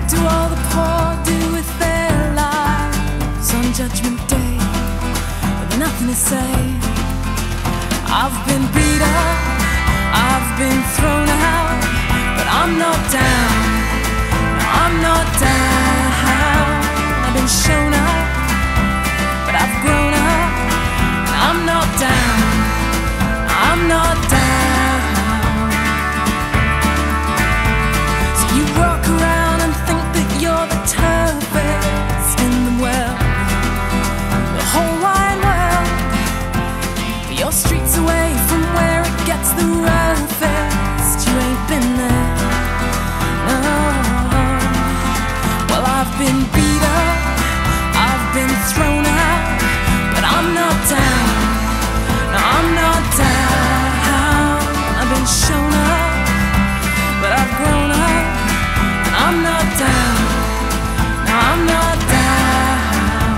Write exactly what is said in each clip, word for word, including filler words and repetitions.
do all the poor do with their lives on Judgment Day with nothing to say? I've been beat up, I've been thrown out, but I'm not down, no, I'm not down. I've been shown up, but I've grown up, and I'm not down, I'm not down. So you walk around and think that you're the toughest in the world, the whole wide world, but your street's away from where it gets the roughest. You ain't been there, no. Well, I've been beat up, I've been thrown out, but I'm not down, no, I'm not down. I've been shown up, but I've grown up, and I'm not down, no, I'm not down.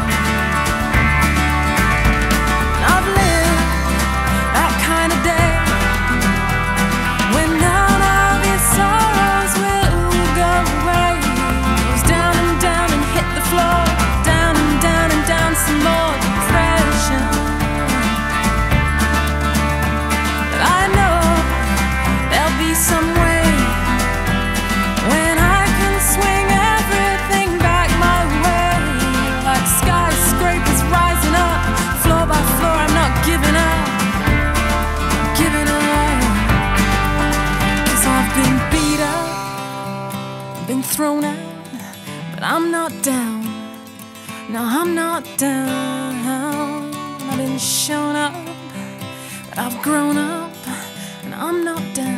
And I've lived that kind of day when none of your sorrows will go away. It was down and down and hit the floor, down and down and down some more depression. But I know there'll be some way when I can swing everything back my way. Like skyscrapers rising up, floor by floor, I'm not giving up, giving up. 'Cause I've been beat up, been thrown out, but I'm not down, no, I'm not down. I've been shown up, but I've grown up, and I'm not down.